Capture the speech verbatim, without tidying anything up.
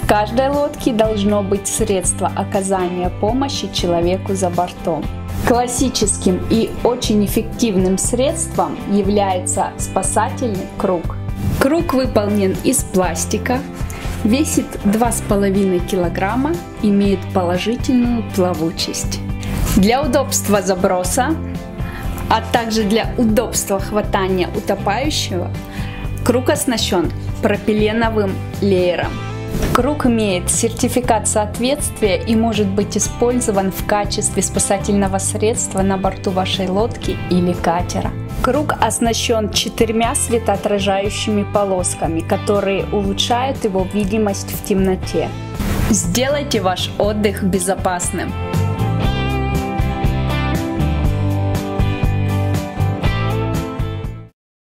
В каждой лодке должно быть средство оказания помощи человеку за бортом. Классическим и очень эффективным средством является спасательный круг. Круг выполнен из пластика, весит два с половиной килограмма, имеет положительную плавучесть. Для удобства заброса, а также для удобства хватания утопающего, круг оснащен пропиленовым леером. Круг имеет сертификат соответствия и может быть использован в качестве спасательного средства на борту вашей лодки или катера. Круг оснащен четырьмя светоотражающими полосками, которые улучшают его видимость в темноте. Сделайте ваш отдых безопасным!